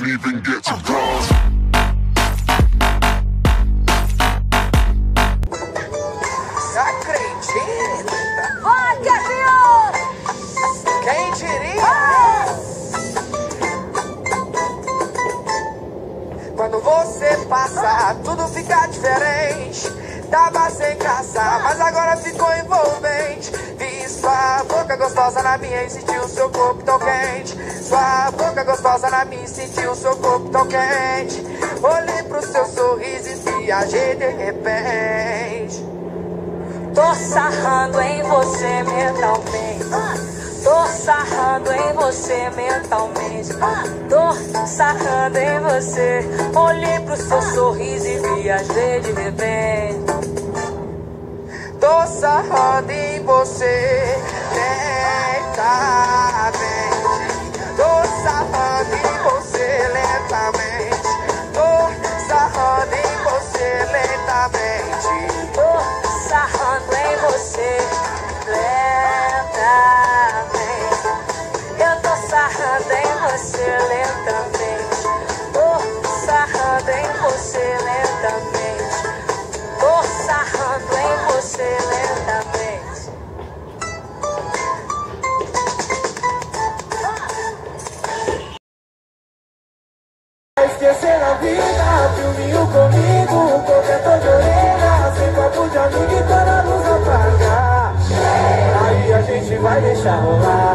even get to cross. Acredita? Vai, Kevinho! Quem diria? Quando você passa, tudo fica diferente. Tava sem graça, mas agora ficou envolvente. Vi sua boca gostosa na minha e senti o seu corpo tão quente. Sua boca gostosa na minha e senti o seu corpo tão quente. Olhei pro seu sorriso e viajei de repente. Tô sarrando em você mentalmente. Tô sarrando em você mentalmente. Tô sarrando em você. Olhei pro seu sorriso e viajei de repente. Tô sarrando em você lentamente. Tô sarrando em você lentamente. Tô sarrando em você lentamente. Tô sarrando em você lentamente. Eu tô sarrando em você lentamente. Tô sarrando em você lentamente. Tô sarrando em você lentamente. Esquecer a vida, filminho comigo, cobertor de orelha, sem papo de amigo e toda a luz apagar. Aí a gente vai deixar rolar.